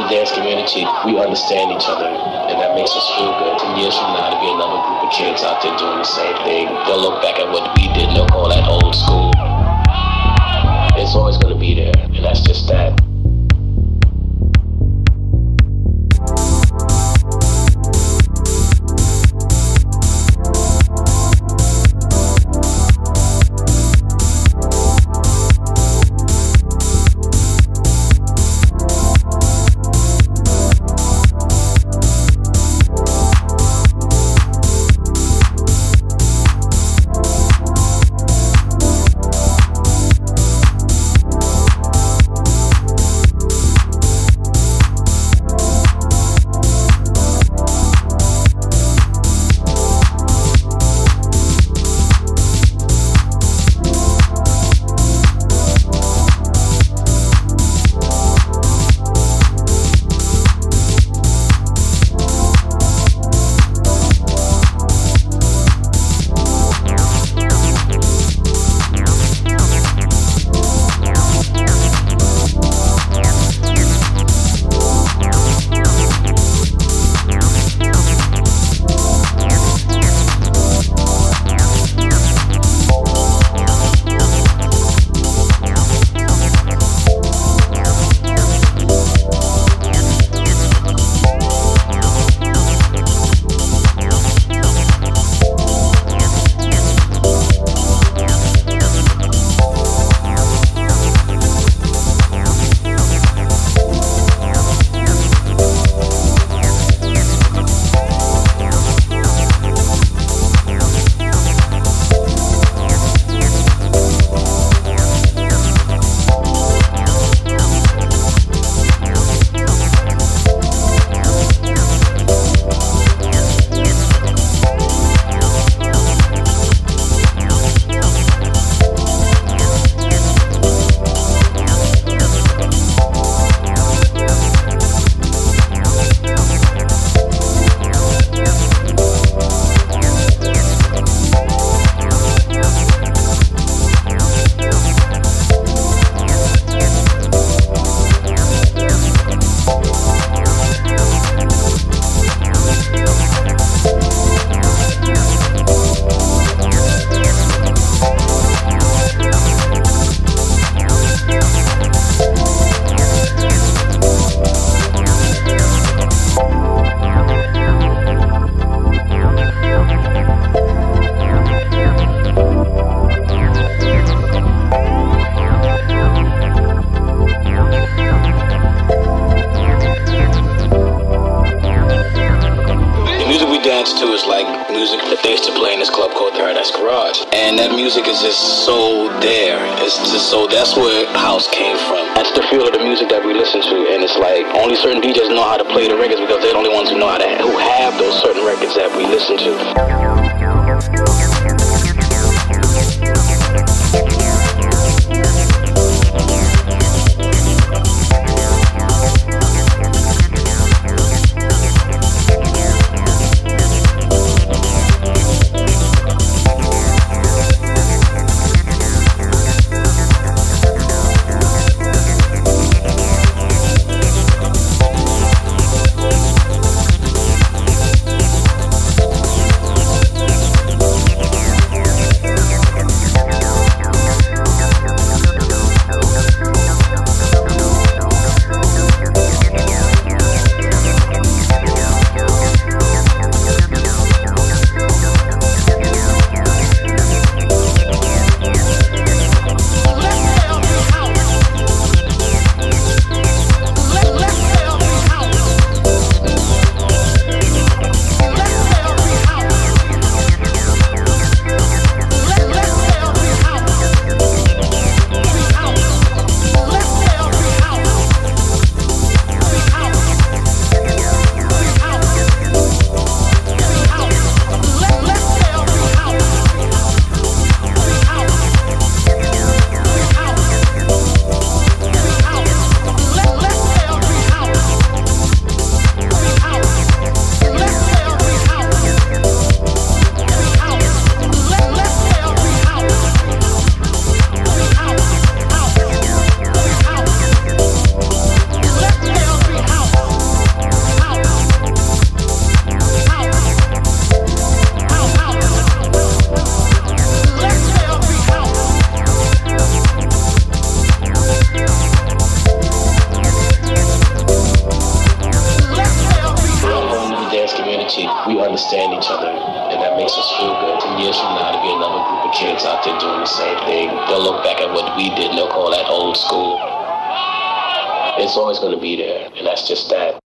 dance community, we understand each other, and that makes us feel good. 10 years from now, there'll be another group of kids out there doing the same thing. They'll look back at what we did and they'll call that old school. It's always going to be there, and that's just that. To is like music that they used to play in this club called the Paradise Garage, and that music is just so there. It's just so, that's where house came from. That's the feel of the music that we listen to, and it's like only certain DJs know how to play the records because they're the only ones who know who have those certain records that we listen to. understand each other, and that makes us feel good. 10 years from now, there'll be another group of kids out there doing the same thing. They'll look back at what we did and they'll call that old school. It's always going to be there, and that's just that.